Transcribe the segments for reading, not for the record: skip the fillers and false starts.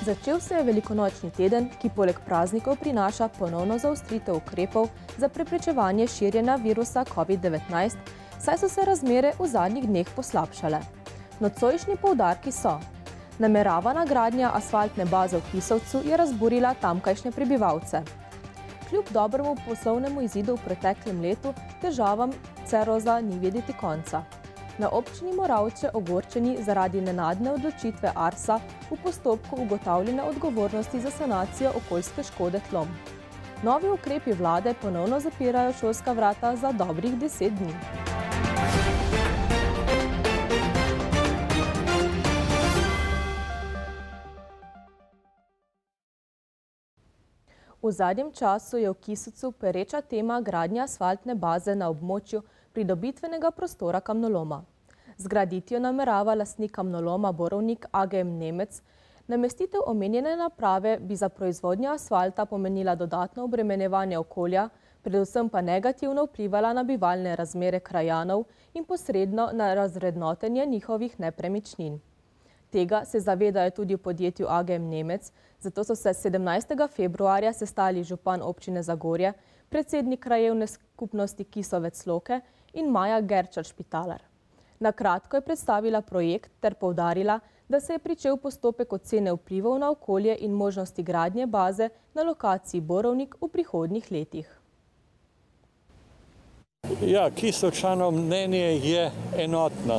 Začel se je velikonočni teden, ki poleg praznikov prinaša ponovno zaostritev ukrepov za preprečevanje širjenja virusa COVID-19, saj so se razmere v zadnjih dneh poslabšale. Nocojšnji poudarki so: nameravana gradnja asfaltne baze v Kisovcu je razburila tamkajšnje prebivalce. Kljub dobremu poslovnemu izidu v preteklem letu, težavam Ceroza ni videti konca. Na občini Moravče ogorčeni zaradi nenadne odločitve Arsa v postopku ugotavljanja odgovornosti za sanacijo okoljske škode tlom. Novi ukrepi vlade ponovno zapirajo šolska vrata za dobrih 10 dni. V zadnjem času je v Kisovcu pereča tema gradnja asfaltne baze na območju pridobitvenega prostora kamnoloma. Z graditvijo namerava lastnik kamnoloma Borovnik AGM Nemec. Namestitev omenjene naprave bi za proizvodnjo asfalta pomenila dodatno obremenjevanje okolja, predvsem pa negativno vplivala na bivalne razmere krajanov in posredno na razvrednotenje njihovih nepremičnin. Tega se zavedajo tudi v podjetju AGM Nemec, zato so se 17. februarja sestali župan občine Zagorje, predsednik krajevne skupnosti Kisovec Loke in Maja Gerčar-Špitalar. Na kratko je predstavila projekt ter poudarila, da se je pričel postopek ocene vplivov na okolje in možnosti gradnje baze na lokaciji Borovnik v prihodnjih letih. Ja, Kisovčanov mnenje je enotno.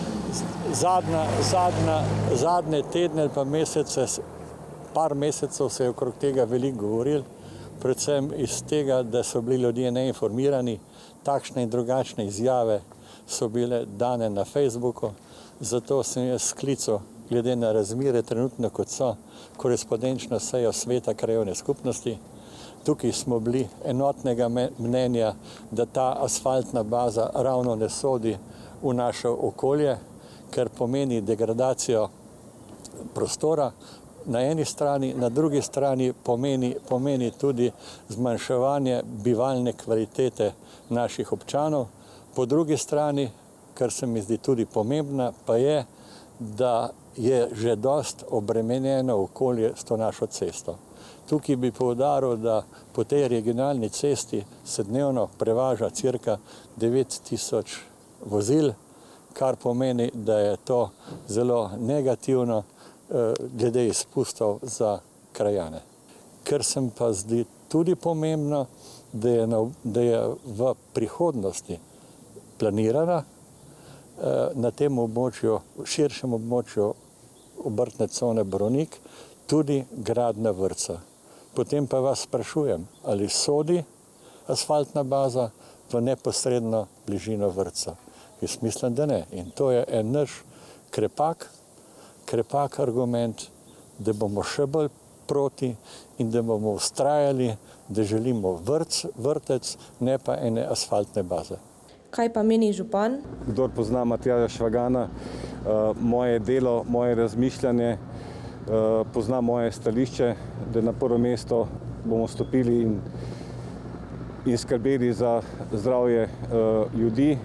Zadnje tedne pa mesece, par mesecev se je okrog tega veliko govoril, predvsem iz tega, da so bili ljudje neinformirani, takšne in drugačne izjave so bile dane na Facebooku, zato sem jaz sklical, glede na razmere trenutno kot so, korespondenčno sejo sveta krajevne skupnosti. Tukaj smo bili enotnega mnenja, da ta asfaltna baza ravno ne sodi v naše okolje, ker pomeni degradacijo prostora na eni strani, na drugi strani pomeni tudi zmanjševanje bivalne kvalitete naših občanov. Po drugi strani, kar se mi zdi tudi pomembna, pa je, da je že dost obremenjeno okolje s to našo cesto. Tukaj bi poudaril, da po tej regionalni cesti se dnevno prevaža cirka 9000 vozil, kar pomeni, da je to zelo negativno glede izpustov za krajane. Ker se mi pa zdi tudi pomembno, da je v prihodnosti planirana na tem območju, širšem območju obrtne cone Borovnik, tudi gradnja vrtca. Potem pa vas sprašujem, ali sodi asfaltna baza v neposredno bližino vrtca. Jaz mislim, da ne. In to je en naš krepak argument, da bomo še bolj proti in da bomo vztrajali, da želimo vrtec, ne pa ene asfaltne baze. Kaj pa meni župan? Kdor pozna Matjaža Švagana, moje delo, moje razmišljanje, pozna moje stališče, da na prvo mesto bomo stopili in skrbeli za zdravje ljudi,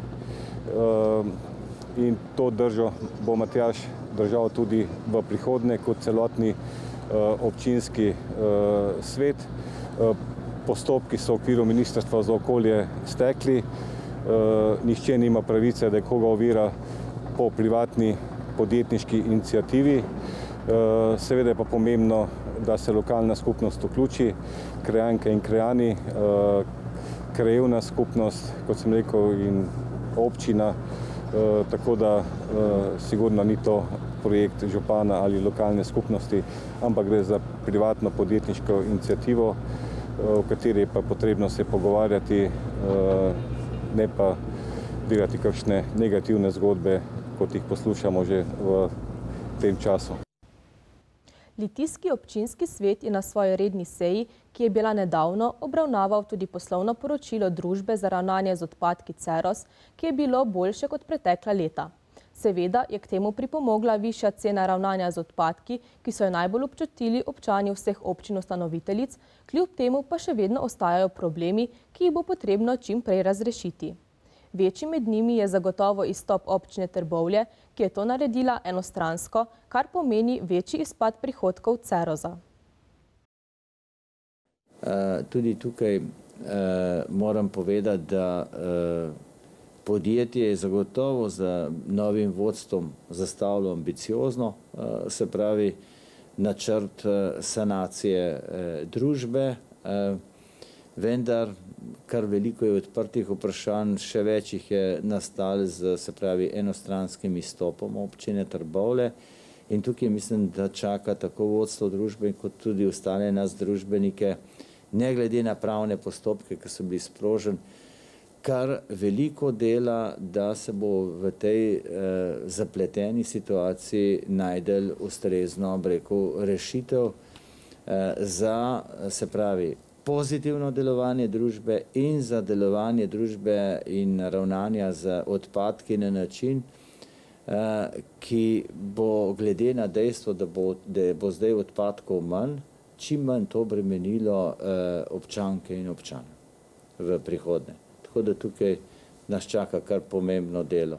in to držo bo Matjaž držal tudi v prihodnje kot celotni občinski svet. Postopki so v okviru Ministrstva za okolje stekli, nihče nima pravice, da koga ovira po privatni podjetniški iniciativi. Seveda je pa pomembno, da se lokalna skupnost vključi, krajanke in krajani, krajevna skupnost, kot sem rekel, in občina, tako da sigurno ni to projekt župana ali lokalne skupnosti, ampak gre za privatno podjetniško iniciativo, o kateri je pa potrebno se pogovarjati, ne pa delati kakšne negativne zgodbe, kot jih poslušamo že v tem času. Litijski občinski svet je na svoji redni seji, ki je bila nedavno, obravnaval tudi poslovno poročilo družbe za ravnanje z odpadki Ceros, ki je bilo boljše kot pretekla leta. Seveda je k temu pripomogla višja cena ravnanja z odpadki, ki so jo najbolj občutili občani vseh občin ustanoviteljic, kljub temu pa še vedno ostajajo problemi, ki jih bo potrebno čim prej razrešiti. Večji med njimi je zagotovo izstop občine Trbovlje, ki je to naredila enostransko, kar pomeni večji izpad prihodkov Ceroza. Tudi tukaj moram povedati, da podjetje je zagotovo z novim vodstvom zastavilo ambiciozno, se pravi načrt sanacije družbe, vendar kar veliko je odprtih vprašanj, še več jih je nastalo z, se pravi, enostranskim izstopom občine Trbovlje. In tukaj mislim, da čaka tako vodstvo družbe kot tudi ostale nas družbenike, ne glede na pravne postopke, ki so bili sproženi, kar veliko dela, da se bo v tej zapleteni situaciji najdel ustrezno, rešitev za, se pravi, pozitivno delovanje družbe in za delovanje družbe in ravnanja z odpadki na način, ki bo glede na dejstvo, da bo zdaj odpadkov manj, čim manj to bremenilo občanke in občane v prihodnje. Tako da tukaj nas čaka kar pomembno delo.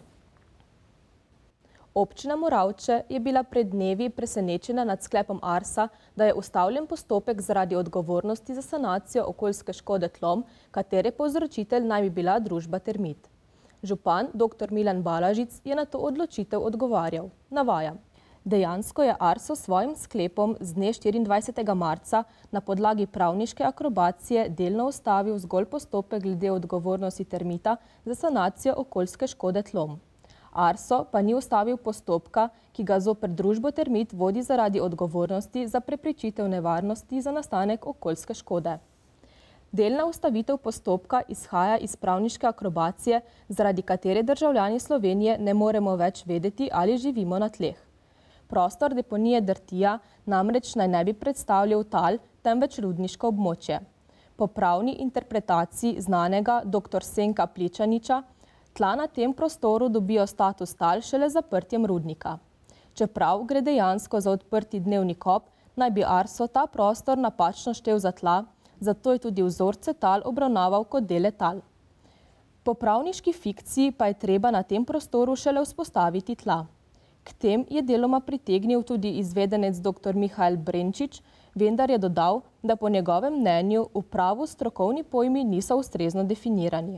Občina Moravče je bila pred dnevi presenečena nad sklepom Arsa, da je ustavljen postopek zaradi odgovornosti za sanacijo okoljske škode tlom, katere povzročitelj naj bi bila družba Termit. Župan dr. Milan Balažic je na to odločitev odgovarjal. Navajam. Dejansko je Arso svojim sklepom z dne 24. marca na podlagi pravniške akrobacije delno ustavil zgolj postopek glede odgovornosti Termita za sanacijo okoljske škode tlom. Arso pa ni ustavil postopka, ki ga zoper družbo Termit vodi zaradi odgovornosti za preprečitev nevarnosti za nastanek okoljske škode. Delna ustavitev postopka izhaja iz pravniške akrobacije, zaradi katere državljani Slovenije ne moremo več vedeti, ali živimo na tleh. Prostor deponije Drtija namreč naj ne bi predstavljal tal, temveč rudniško območje. Po pravni interpretaciji znanega dr. Senka Pličaniča, tla na tem prostoru dobijo status tal šele z zaprtjem rudnika. Čeprav gre dejansko za odprti dnevni kop, naj bi Arso ta prostor napačno štel za tla, zato je tudi vzorce tal obravnaval kot dele tal. Po pravniški fikciji pa je treba na tem prostoru šele vzpostaviti tla. K tem je deloma pritegnil tudi izvedenec dr. Mihael Brenčič, vendar je dodal, da po njegovem mnenju v pravu strokovni pojmi niso ustrezno definirani.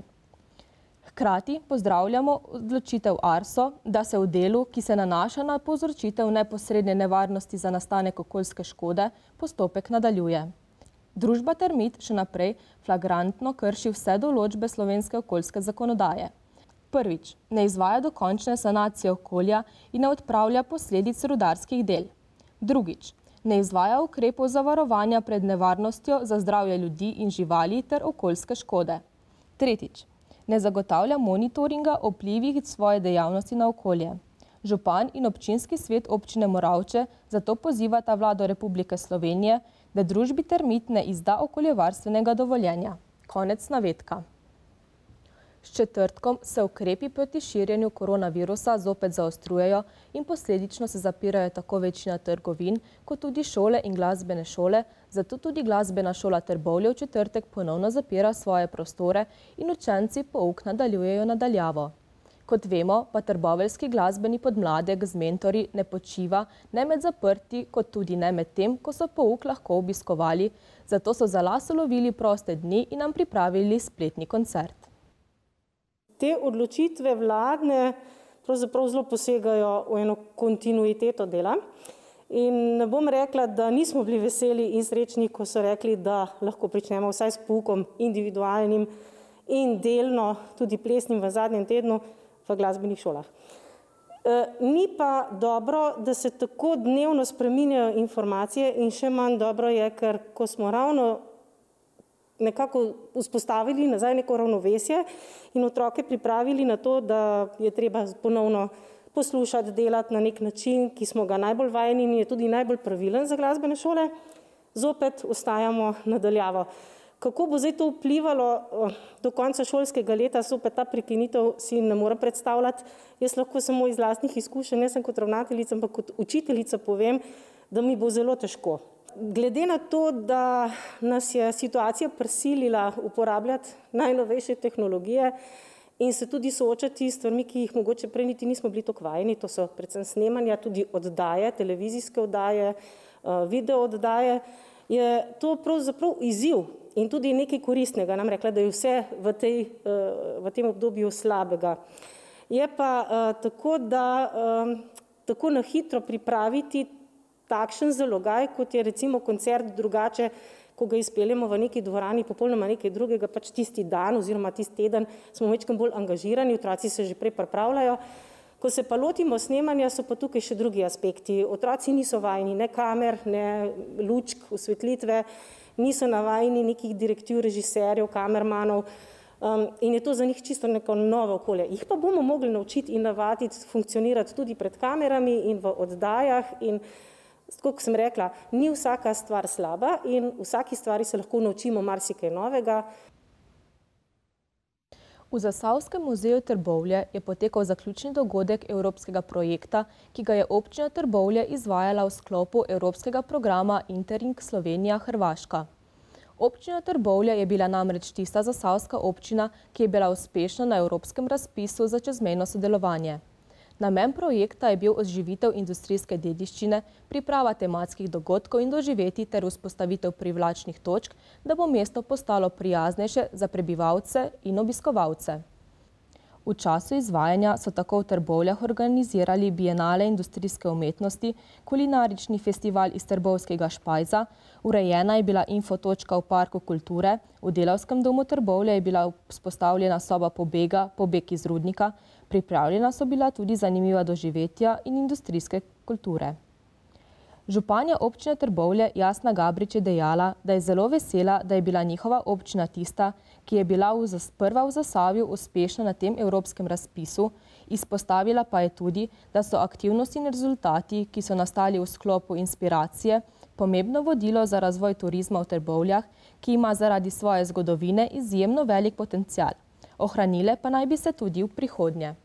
Hkrati pozdravljamo odločitev Arso, da se v delu, ki se nanaša na povzročitev neposredne nevarnosti za nastanek okoljske škode, postopek nadaljuje. Družba Termit še naprej flagrantno krši vse določbe slovenske okoljske zakonodaje. Prvič, ne izvaja dokončne sanacije okolja in ne odpravlja posledic rudarskih del. Drugič, ne izvaja ukrepov zavarovanja pred nevarnostjo za zdravje ljudi in živali ter okoljske škode. Tretjič, ne zagotavlja monitoringa o vplivih svoje dejavnosti na okolje. Župan in občinski svet občine Moravče zato pozivata vlado Republike Slovenije, da družbi Termit ne izda okoljevarstvenega dovoljenja. Konec navedka. S četrtkom se ukrepi proti širjenju koronavirusa zopet zaostrujejo in posledično se zapirajo tako večina trgovin, kot tudi šole in glasbene šole, zato tudi glasbena šola Trbovlje v četrtek ponovno zapira svoje prostore in učenci pouk nadaljujejo na daljavo. Kot vemo, pa trboveljski glasbeni podmladek z mentorji ne počiva ne med zaprti, kot tudi ne med tem, ko so pouk lahko obiskovali, zato so za las ulovili proste dni in nam pripravili spletni koncert. Te odločitve vladne pravzaprav zelo posegajo v eno kontinuiteto dela. In ne bom rekla, da nismo bili veseli in srečni, ko so rekli, da lahko pričnemo vsaj s poukom individualnim in delno tudi plesnim v zadnjem tednu v glasbenih šolah. Ni pa dobro, da se tako dnevno spreminjajo informacije in še manj dobro je, ker ko smo ravno nekako vzpostavili nazaj neko ravnovesje in otroke pripravili na to, da je treba ponovno poslušati, delati na nek način, ki smo ga najbolj vajeni in je tudi najbolj pravilen za glasbene šole, zopet ostajamo nadaljavo. Kako bo zdaj to vplivalo do konca šolskega leta, zopet ta prekinitev si ne more predstavljati. Jaz lahko samo iz lastnih izkušenj, ne sem kot ravnateljica, ampak kot učiteljica povem, da mi bo zelo težko. Glede na to, da nas je situacija prisilila uporabljati najnovejše tehnologije in se tudi soočati s stvarmi, ki jih mogoče prej niti nismo bili tako vajeni, to so predvsem snemanja, tudi oddaje, televizijske oddaje, video oddaje, je to pravzaprav izziv in tudi nekaj koristnega. Nam rekla, da je vse v tem obdobju slabega. Je pa tako, da tako na hitro pripraviti takšen zalogaj, kot je recimo koncert drugače, ko ga izpeljemo v neki dvorani, popolnoma nekaj drugega, pač tisti dan oziroma tisti teden smo večkrat bolj angažirani, otroci se že prej pripravljajo. Ko se pa lotimo snemanja, so pa tukaj še drugi aspekti. Otroci niso vajeni ne kamer, ne lučk, osvetlitve, niso navajeni nekih direktiv režiserjev, kamermanov in je to za njih čisto neko novo okolje. Jih pa bomo mogli naučiti in navaditi funkcionirati tudi pred kamerami in v oddajah in kot sem rekla, ni vsaka stvar slaba in vsaki stvari se lahko naučimo marsikaj novega. V Zasavskem muzeju Trbovlje je potekal zaključni dogodek evropskega projekta, ki ga je občina Trbovlje izvajala v sklopu evropskega programa Interreg Slovenija-Hrvaška. Občina Trbovlje je bila namreč tista zasavska občina, ki je bila uspešna na evropskem razpisu za čezmejno sodelovanje. Namen projekta je bil oživitev industrijske dediščine, priprava tematskih dogodkov in doživetij ter vzpostavitev privlačnih točk, da bo mesto postalo prijaznejše za prebivalce in obiskovalce. V času izvajanja so tako v Trbovljah organizirali bienale industrijske umetnosti, kulinarični festival iz Trbovskega špajza, urejena je bila infotočka v Parku kulture, v Delavskem domu Trbovlje je bila vzpostavljena soba pobega, pobeg iz rudnika, pripravljena so bila tudi zanimiva doživetja in industrijske kulture. Županja občine Trbovlje Jasna Gabrič je dejala, da je zelo vesela, da je bila njihova občina tista, ki je bila prva v Zasavju uspešna na tem evropskem razpisu, izpostavila pa je tudi, da so aktivnosti in rezultati, ki so nastali v sklopu inspiracije, pomembno vodilo za razvoj turizma v Trbovljah, ki ima zaradi svoje zgodovine izjemno velik potencial. Ohranile pa naj bi se tudi v prihodnje.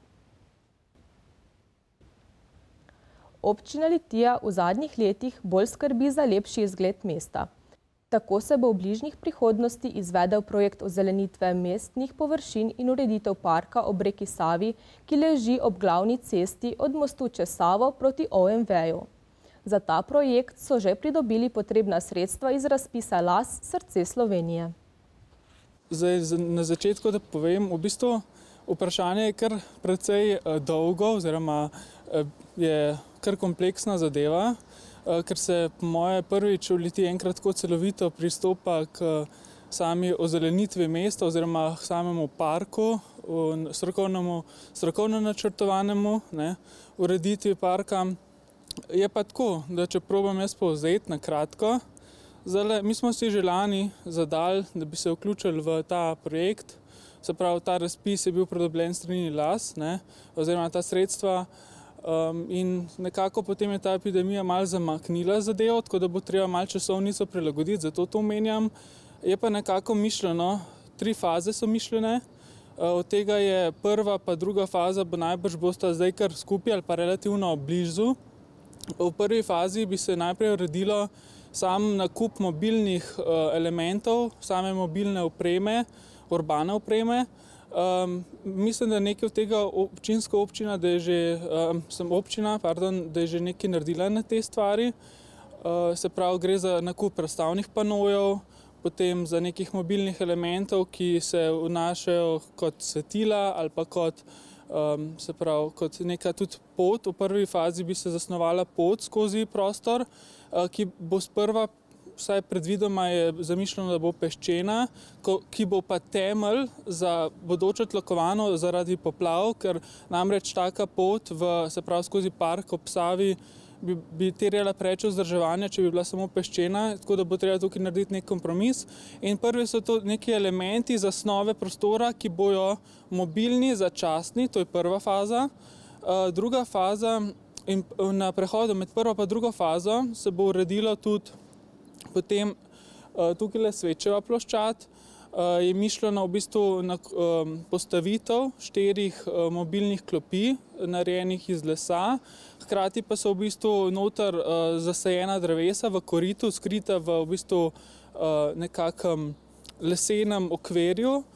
Občina Litija v zadnjih letih bolj skrbi za lepši izgled mesta. Tako se bo v bližnjih prihodnosti izvedel projekt ozelenitve mestnih površin in ureditev parka ob reki Savi, ki leži ob glavni cesti od mostu čez Savo proti OMV-ju. Za ta projekt so že pridobili potrebna sredstva iz razpisa LAS Srce Slovenije. Zdaj, na začetku, da povem, v bistvu vprašanje je kar precej dolgo oziroma je kar kompleksna zadeva, ker se po moje prvič v Litiji enkrat tako celovito pristopa k sami ozelenitvi mesta oziroma k samemu parku, strokovno načrtovanemu ureditvi parka. Je pa tako, da če probam jaz povzeti na kratko, mi smo si že lani zadali, da bi se vključili v ta projekt, se pravi, ta razpis je bil pridobljen s strani LAS, oziroma ta sredstva, in nekako potem je ta epidemija malo zamaknila zadevo, tako da bo treba malo časovnico prilagoditi, zato to omenjam. Je pa nekako mišljeno, 3 faze so mišljene, od tega je prva pa druga faza bo najbrž bosta zdaj kar skupaj ali pa relativno blizu. V prvi fazi bi se najprej uredilo sam nakup mobilnih elementov, same mobilne opreme, urbane opreme. Mislim, da nekaj od tega občina, da je že nekaj naredila na te stvari. Se pravi, gre za nakup razstavnih panojev, potem za nekih mobilnih elementov, ki se vnašajo kot svetila ali pa kot, se pravi, kot neka tudi pot. V prvi fazi bi se zasnovala pot skozi prostor, ki bo sprva, vsaj predvidoma je zamišljeno, da bo peščena, ki bo pa temelj za bodoče tlakovano zaradi poplav, ker namreč taka pot, se pravi skozi park ob Savi, bi terjala preveč vzdrževanja, če bi bila samo peščena, tako da bo treba tukaj narediti nek kompromis. In prvi so to neki elementi zasnove prostora, ki bojo mobilni, začasni, to je prva faza. Druga faza, in na prehodu med prvo pa drugo fazo se bo uredilo tudi potem tukaj Svečeva ploščad, je mišljeno v bistvu na postavitev 4 mobilnih klopi, narejenih iz lesa, hkrati pa so v bistvu noter zasajena drevesa v koritu, skrita v bistvu nekakšnem lesenem okvirju.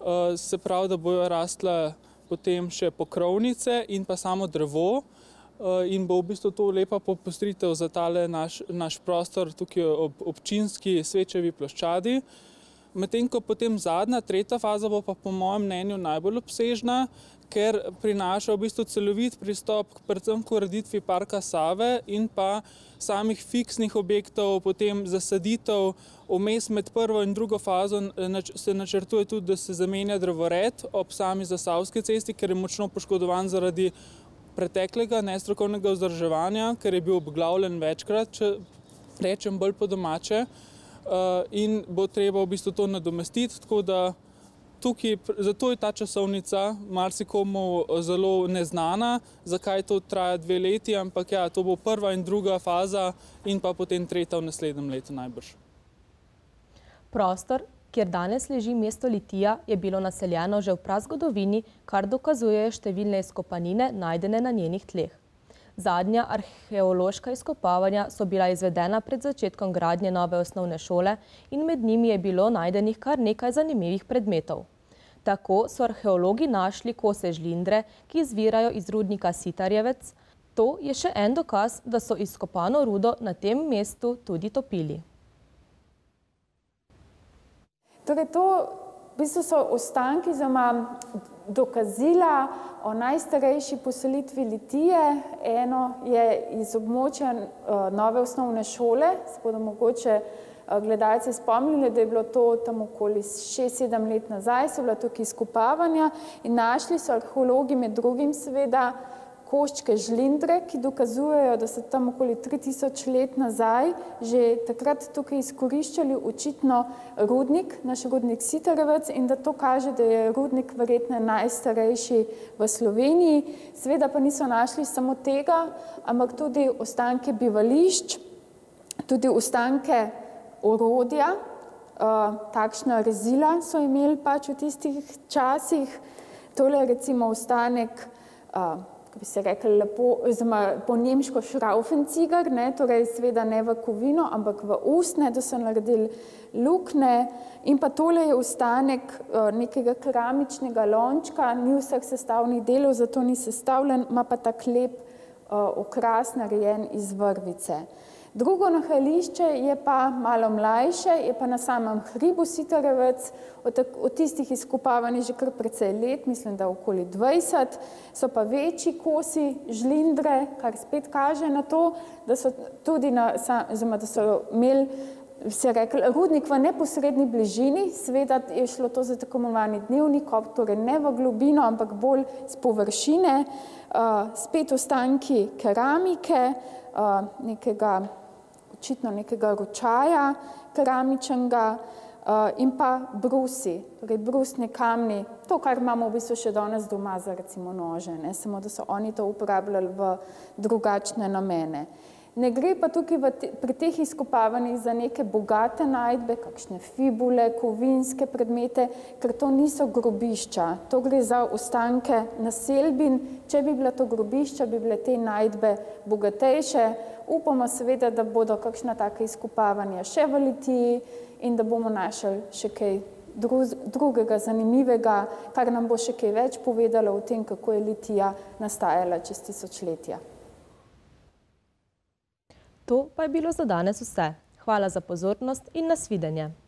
se pravi, da bojo rastle potem še pokrovnice in pa samo drevo in bo v bistvu to lepa popestritev za tale naš prostor tukaj ob občinski Svečevi ploščadi. Medtem ko potem zadnja, tretja faza bo pa po mojem mnenju najbolj obsežna, ker prinaša v bistvu celovit pristop predvsem k ureditvi parka Save in pa samih fiksnih objektov, potem zasaditev. Vmes med prvo in drugo fazo se načrtuje tudi, da se zamenja drevored ob sami Zasavski cesti, ker je močno poškodovan zaradi preteklega nestrokovnega vzdrževanja, ker je bil obglavljen večkrat, če rečem bolj po domače, in bo treba v bistvu to nadomestiti, tako da tukaj, zato je ta časovnica marsikomu zelo neznana, zakaj to traja 2 leti, ampak ja, to bo prva in druga faza in pa potem tretja v naslednjem letu najbrž. Prostor, kjer danes leži mesto Litija, je bilo naseljeno že v prazgodovini, kar dokazujejo številne izkopanine najdene na njenih tleh. Zadnja arheološka izkopavanja so bila izvedena pred začetkom gradnje nove osnovne šole in med njimi je bilo najdenih kar nekaj zanimivih predmetov. Tako so arheologi našli kose žlindre, ki izvirajo iz rudnika Sitarjevec. To je še en dokaz, da so izkopano rudo na tem mestu tudi topili. Torej to v bistvu so ostanki oziroma dokazila o najstarejši poselitvi Litije. Eno je iz območja nove osnovne šole, se bodo mogoče gledalci spomnili, da je bilo to tam okoli 6-7 let nazaj, so bila tukaj izkopavanja in našli so arheologi med drugim seveda koščke žlindre, ki dokazujejo, da so tam okoli 3000 let nazaj že takrat tukaj izkoriščali očitno rudnik, naš rudnik Sitarjevec, in da to kaže, da je rudnik verjetno najstarejši v Sloveniji. Seveda pa niso našli samo tega, ampak tudi ostanke bivališč, tudi ostanke orodja, takšna rezila so imeli pač v tistih časih. Tole je recimo ostanek, bi se rekli lepo, po nemško Schraufenziger, torej seveda ne v kovino, ampak v ustne, da so naredili luknje. In pa tole je ostanek nekega keramičnega lončka, ni vseh sestavnih delov, zato ni sestavljen, ima pa tak lep okras narejen iz vrvice. Drugo nahajališče je pa malo mlajše, je pa na samem hribu Sitarjevec, od tistih izkopavanj že kar precej let, mislim, da okoli 20, so pa večji kosi žlindre, kar spet kaže na to, da so tudi da so imeli, se rekli, rudnik v neposredni bližini, seveda je šlo to za tako imenovani dnevni kop, torej ne v globino, ampak bolj z površine, spet ostanki keramike, očitno nekega ročaja keramičnega in pa brusi, torej brusni kamni, to, kar imamo v bistvu še danes doma za recimo nože, samo da so oni to uporabljali v drugačne namene. Ne gre pa tukaj pri teh izkopavanjih za neke bogate najdbe, kakšne fibule, kovinske predmete, ker to niso grobišča. To gre za ostanke naselbin. Če bi bila to grobišča, bi bile te najdbe bogatejše. Upamo seveda, da bodo kakšna taka izkopavanja še v Litiji in da bomo našli še kaj drugega zanimivega, kar nam bo še kaj več povedalo o tem, kako je Litija nastajala čez tisočletja. To pa je bilo za danes vse. Hvala za pozornost in nasvidenje.